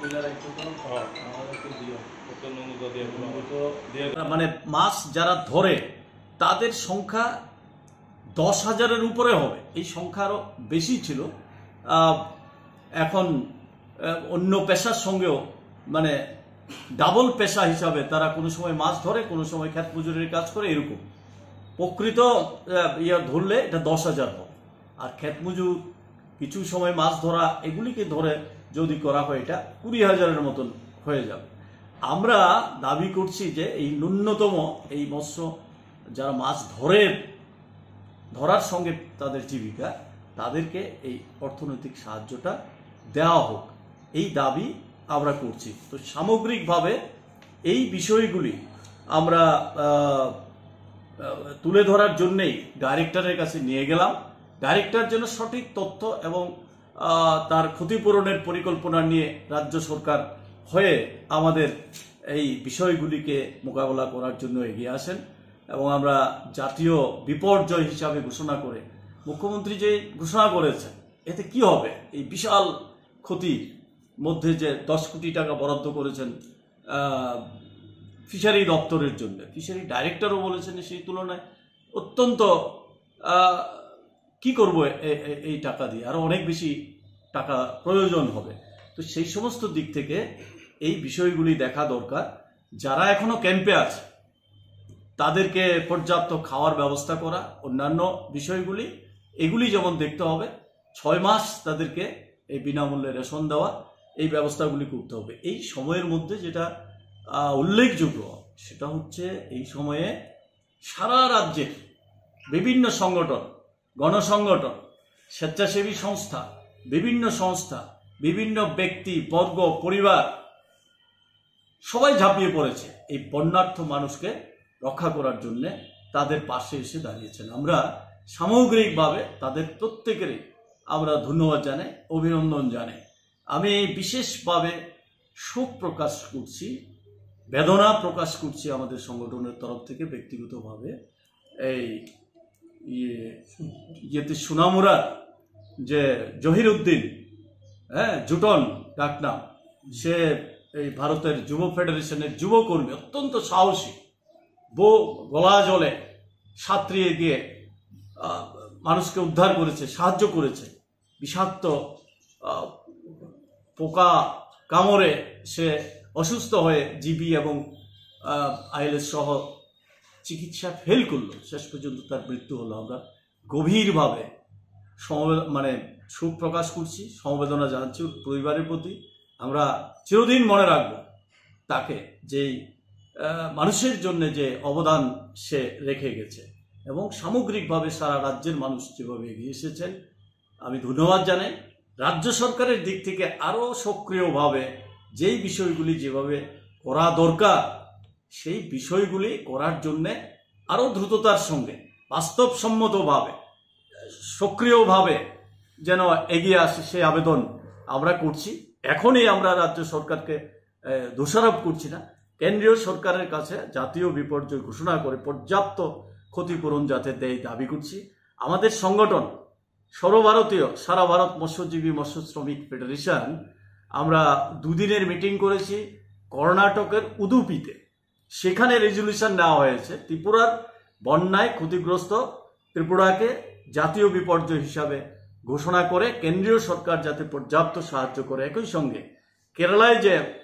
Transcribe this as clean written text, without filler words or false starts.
মানে মাছ যারা ধরে তাদের সংখ্যা 10,000-এর উপরে হবে। এই সংখ্যা আরো বেশি ছিল। এখন অন্য পেশার সঙ্গেও মানে ডাবল পেশা হিসাবে তারা কোনো সময় মাছ ধরে, কোনো সময় ক্ষেত মজুরির কাজ করে। এরকম প্রকৃত ধরলে এটা 10,000 হবে। আর ক্ষেত মজুর কিছু সময় মাছ ধরা এগুলিকে ধরে যদি করা হয় এটা 20,000-এর মতন হয়ে যাবে। আমরা দাবি করছি যে এই ন্যূনতম এই মৎস্য যারা মাছ ধরার সঙ্গে তাদের জীবিকা, তাদেরকে এই অর্থনৈতিক সাহায্যটা দেওয়া হোক, এই দাবি আমরা করছি। তো সামগ্রিকভাবে এই বিষয়গুলি আমরা তুলে ধরার জন্যেই ডাইরেক্টরের কাছে নিয়ে গেলাম। ডাইরেক্টর যেন সঠিক তথ্য এবং তার ক্ষতিপূরণের পরিকল্পনা নিয়ে রাজ্য সরকার হয়ে আমাদের এই বিষয়গুলিকে মোকাবেলা করার জন্য এগিয়ে আসেন। এবং আমরা জাতীয় বিপর্যয় হিসাবে ঘোষণা করে মুখ্যমন্ত্রী যে ঘোষণা করেছেন, এতে কি হবে? এই বিশাল ক্ষতির মধ্যে যে 10 কোটি টাকা বরাদ্দ করেছেন ফিশারি দপ্তরের জন্য, ফিশারি ডাইরেক্টরও বলেছেন সেই তুলনায় অত্যন্ত কি করব এই টাকা দিয়ে, আরো অনেক বেশি টাকা প্রয়োজন হবে। তো সেই সমস্ত দিক থেকে এই বিষয়গুলি দেখা দরকার। যারা এখনো ক্যাম্পে আছে তাদেরকে পর্যাপ্ত খাওয়ার ব্যবস্থা করা, অন্যান্য বিষয়গুলি এগুলি যেমন দেখতে হবে। 6 মাস তাদেরকে এই বিনামূল্যে রেশন দেওয়া, এই ব্যবস্থাগুলি করতে হবে। এই সময়ের মধ্যে যেটা উল্লেখযোগ্য সেটা হচ্ছে এই সময়ে সারা রাজ্যের বিভিন্ন সংগঠন, গণসংগঠন, স্বেচ্ছাসেবী সংস্থা, বিভিন্ন ব্যক্তি বর্গ, পরিবার সবাই ঝাঁপিয়ে পড়েছে এই বন্যার্থ মানুষকে রক্ষা করার জন্য, তাদের পাশে এসে দাঁড়িয়েছেন। আমরা সামগ্রিকভাবে তাদের প্রত্যেকেরই আমরা ধন্যবাদ জানাই, অভিনন্দন জানাই। আমি বিশেষভাবে শোক প্রকাশ করছি, বেদনা প্রকাশ করছি আমাদের সংগঠনের তরফ থেকে ব্যক্তিগতভাবে। এই ইয়েতে সুনামুরা যে জহিরউদ্দিন, জুটন ডাকনাম, সে এই ভারতের যুব ফেডারেশনের যুবকর্মী, অত্যন্ত সাহসী, গলা জলে সাঁতরিয়ে গিয়ে মানুষকে উদ্ধার করেছে, সাহায্য করেছে। বিষাক্ত পোকা কামড়ে সে অসুস্থ হয়ে জিবি এবং আইএলএস সহ চিকিৎসা ফেল করলো, শেষ পর্যন্ত তার মৃত্যু হলো। আমরা গভীরভাবে শোক প্রকাশ করছি, সমবেদনা জানাচ্ছি ওর পরিবারের প্রতি। আমরা চিরদিন মনে রাখবো তাকে, যেই মানুষের জন্য যে অবদান সে রেখে গেছে। এবং সামগ্রিকভাবে সারা রাজ্যের মানুষ যেভাবে এগিয়ে এসেছেন আমি ধন্যবাদ জানাই। রাজ্য সরকারের দিক থেকে আরো সক্রিয়ভাবে যেই বিষয়গুলি যেভাবে করা দরকার সেই বিষয়গুলি করার জন্য আরো দ্রুততার সঙ্গে, বাস্তবসম্মতভাবে, সক্রিয়ভাবে যেন এগিয়ে আসে সেই আবেদন আমরা করছি। এখনই আমরা রাজ্য সরকারকে দোষারোপ করছি না, কেন্দ্রীয় সরকারের কাছে জাতীয় বিপর্যয় ঘোষণা করে পর্যাপ্ত ক্ষতিপূরণ যাতে দেয় দাবি করছি। আমাদের সংগঠন সর্বভারতীয় সারা ভারত মৎস্যজীবী মৎস্য শ্রমিক ফেডারেশন, আমরা 2 দিনের মিটিং করেছি কর্ণাটকের উদুপিতে। সেখানে রেজলিউশন নেওয়া হয়েছে ত্রিপুরার বন্যায় ক্ষতিগ্রস্ত ত্রিপুরাকে জাতীয় বিপর্যয় হিসাবে ঘোষণা করে কেন্দ্রীয় সরকার যাতে পর্যাপ্ত সাহায্য করে। একই সঙ্গে কেরালায় যে